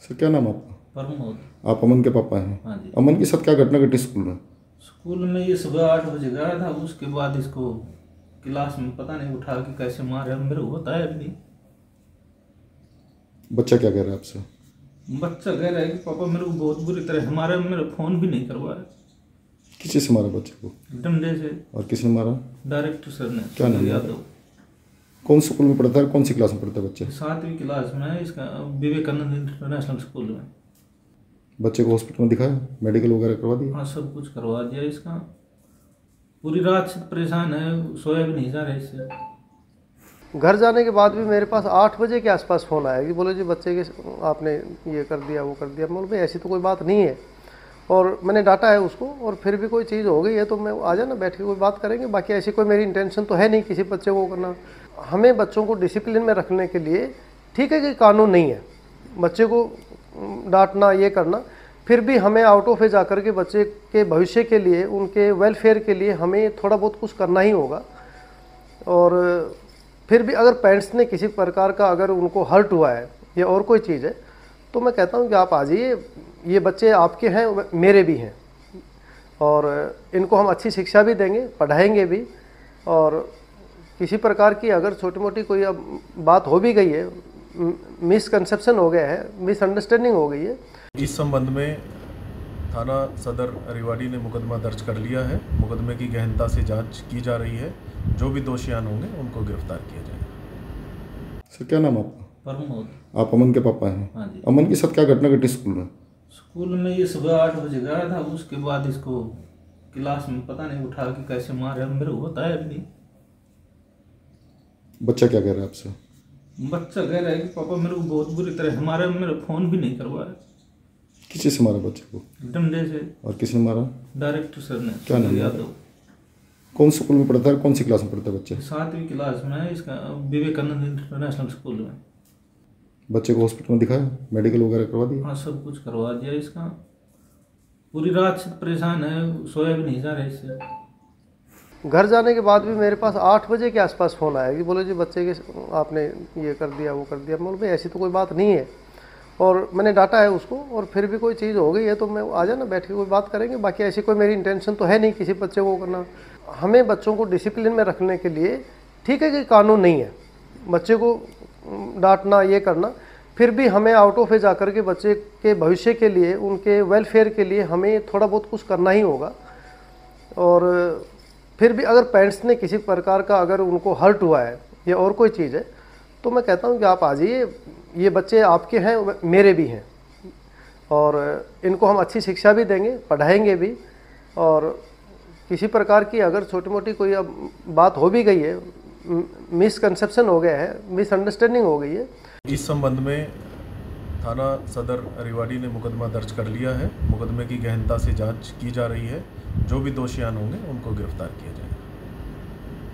Sir क्या नाम है आपका? प्रमोद। आप अमन के पापा हैं? हाँ जी। अमन के साथ क्या घटना घटी स्कूल में? स्कूल में ये सुबह 8 बजे गया था, उसके बाद इसको क्लास में पता नहीं उठा के कैसे मारे, मेरे को बताया भी नहीं। बच्चा क्या कह रहा है आपसे? बच्चा कह रहा है कि पापा मेरे को बहुत बुरी तरह हमारे, मेरे फोन भी नहीं करवाया। किसी से मारा बच्चे को? डंडे से। और किसने मारा? डायरेक्टर सर ने। क्या नाम है? यादव। कौन स्कूल में पढ़ता है? कौन सी क्लास में पढ़ता है बच्चे? 7वीं क्लास में है, इसका विवेकानंद इंटरनेशनल स्कूल में। बच्चे को हॉस्पिटल में दिखाया? मेडिकल वगैरह करवा दिया? हाँ, सब कुछ करवा दिया। इसका पूरी रात से परेशान है, सोया भी नहीं जा रहा इससे। घर जाने के बाद भी मेरे पास 8 बजे के आसपास फ़ोन आया कि बोले जी बच्चे के आपने ये कर दिया वो कर दिया। मैं बोला भाई ऐसी तो कोई बात नहीं है, और मैंने डांटा है उसको, और फिर भी कोई चीज़ हो गई है तो मैं आ जाना, बैठ के कोई बात करेंगे। बाकी ऐसी कोई मेरी इंटेंशन तो है नहीं किसी बच्चे को करना। हमें बच्चों को डिसिप्लिन में रखने के लिए ठीक है कि कानून नहीं है, बच्चे को डांटना ये करना, फिर भी हमें आउट ऑफ एज आकर के बच्चे के भविष्य के लिए, उनके वेलफेयर के लिए हमें थोड़ा बहुत कुछ करना ही होगा। और फिर भी अगर पेरेंट्स ने किसी प्रकार का अगर उनको हर्ट हुआ है या और कोई चीज़ है तो मैं कहता हूँ कि आप आ जाइए, ये बच्चे आपके हैं, मेरे भी हैं, और इनको हम अच्छी शिक्षा भी देंगे, पढ़ाएंगे भी। और किसी प्रकार की अगर छोटी मोटी कोई अब बात हो भी गई है, मिसकंसेप्शन हो गया है, मिसअंडरस्टैंडिंग हो गई है, इस संबंध में थाना सदर रेवाड़ी ने मुकदमा दर्ज कर लिया है। मुकदमे की गहनता से जांच की जा रही है। जो भी दोषियान होंगे उनको गिरफ्तार किया जाएगा। सर क्या नाम है आपका? प्रमोद। आप अमन के पापा हैं? हाँ जी। अमन के साथ क्या घटना घटी स्कूल में? स्कूल में ये सुबह 8 बजे गया था, उसके बाद इसको क्लास में पता नहीं उठा के कैसे मारे, मेरे को बताया भी नहीं। बच्चा क्या कह रहा है आपसे? बच्चा कह रहा है कि पापा मेरे को बहुत बुरी तरह हमारे, मेरे फोन भी नहीं करवाया। किसी से मारा बच्चे को? डंडे से। और किसने मारा? डायरेक्टर सर ने। क्या नाम है? यादव। कौन स्कूल में पढ़ता है? कौन सी क्लास में पढ़ता है बच्चे? 7वीं क्लास में है, इसका विवेकानंद इंटरनेशनल स्कूल में। बच्चे को हॉस्पिटल में दिखाया? मेडिकल वगैरह करवा दिया? हाँ, सब कुछ करवा दिया। इसका पूरी रात से परेशान है, सोया भी नहीं जा रहा इससे। घर जाने के बाद भी मेरे पास 8 बजे के आसपास फ़ोन आया कि बोले जी बच्चे के आपने ये कर दिया वो कर दिया। मैं बोला भाई ऐसी तो कोई बात नहीं है, और मैंने डांटा है उसको, और फिर भी कोई चीज़ हो गई है तो मैं आ जाना, बैठ के कोई बात करेंगे। बाकी ऐसी कोई मेरी इंटेंशन तो है नहीं किसी बच्चे को करना। हमें बच्चों को डिसिप्लिन में रखने के लिए ठीक है कि कानून नहीं है, बच्चे को डांटना ये करना, फिर भी हमें आउट ऑफ एज आकर के बच्चे के भविष्य के लिए, उनके वेलफेयर के लिए हमें थोड़ा बहुत कुछ करना ही होगा। और फिर भी अगर पेरेंट्स ने किसी प्रकार का अगर उनको हर्ट हुआ है या और कोई चीज़ है तो मैं कहता हूँ कि आप आ जाइए, ये बच्चे आपके हैं, मेरे भी हैं, और इनको हम अच्छी शिक्षा भी देंगे, पढ़ाएंगे भी। और किसी प्रकार की अगर छोटी मोटी कोई अब बात हो भी गई है, मिसकंसेप्शन हो गया है, मिसअंडरस्टैंडिंग हो गई है, इस संबंध में थाना सदर रेवाड़ी ने मुकदमा दर्ज कर लिया है। मुकदमे की गहनता से जांच की जा रही है। जो भी दोषियान होंगे उनको गिरफ्तार किया जाएगा।